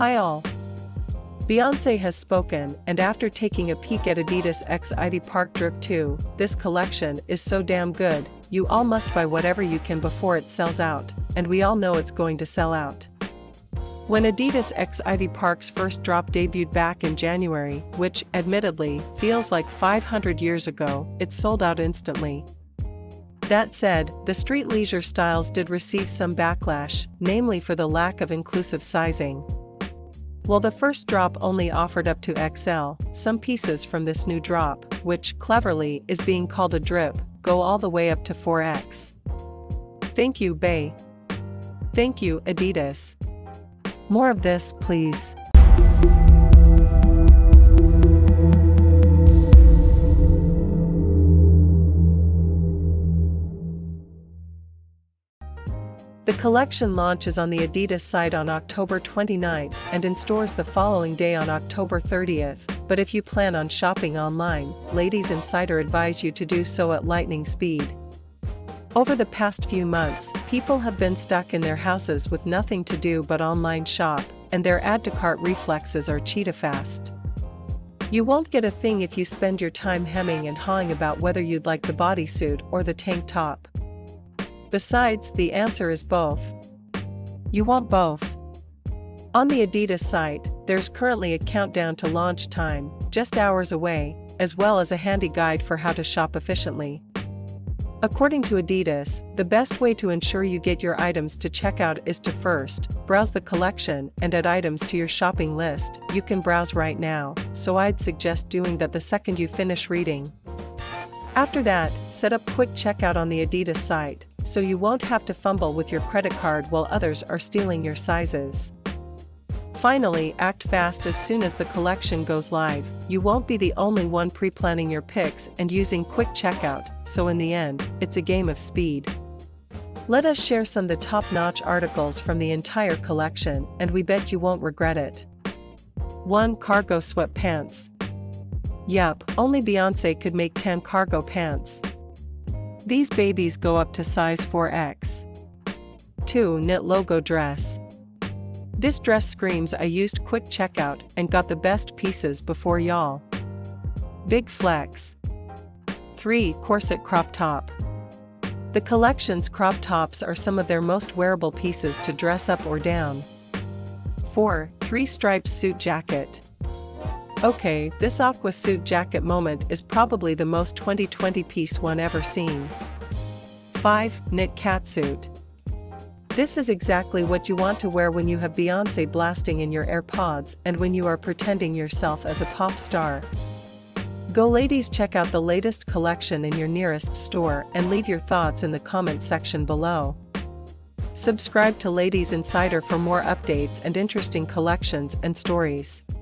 Hi all. Beyoncé has spoken, and after taking a peek at Adidas X Ivy Park Drip 2, this collection is so damn good, you all must buy whatever you can before it sells out, and we all know it's going to sell out. When Adidas X Ivy Park's first drop debuted back in January, which, admittedly, feels like 500 years ago, it sold out instantly. That said, the street leisure styles did receive some backlash, namely for the lack of inclusive sizing. While the first drop only offered up to XL, some pieces from this new drop, which, cleverly, is being called a drip, go all the way up to 4X. Thank you, Bay. Thank you, Adidas. More of this, please. The collection launches on the Adidas site on October 29th and in stores the following day on October 30th, but if you plan on shopping online, Ladies Insider advise you to do so at lightning speed. Over the past few months, people have been stuck in their houses with nothing to do but online shop, and their add-to-cart reflexes are cheetah-fast. You won't get a thing if you spend your time hemming and hawing about whether you'd like the bodysuit or the tank top. Besides, the answer is both. You want both. On the Adidas site, there's currently a countdown to launch time, just hours away, as well as a handy guide for how to shop efficiently. According to Adidas, the best way to ensure you get your items to checkout is to first browse the collection and add items to your shopping list. You can browse right now, so I'd suggest doing that the second you finish reading. After that, set up quick checkout on the Adidas site, so you won't have to fumble with your credit card while others are stealing your sizes. Finally, act fast as soon as the collection goes live. You won't be the only one pre-planning your picks and using quick checkout, so in the end, it's a game of speed. Let us share some of the top-notch articles from the entire collection, and we bet you won't regret it. 1. Cargo sweatpants. Yup, only Beyoncé could make 10 cargo pants. These babies go up to size 4X. 2. Knit logo dress. This dress screams I used quick checkout and got the best pieces before y'all. Big flex. 3. Corset crop top. The collection's crop tops are some of their most wearable pieces to dress up or down. 4. Three-stripe suit jacket. Okay, this aqua suit jacket moment is probably the most 2020 piece one ever seen. 5. Knit catsuit. This is exactly what you want to wear when you have Beyoncé blasting in your AirPods and when you are pretending yourself as a pop star. Go ladies, check out the latest collection in your nearest store and leave your thoughts in the comment section below. Subscribe to Ladies Insider for more updates and interesting collections and stories.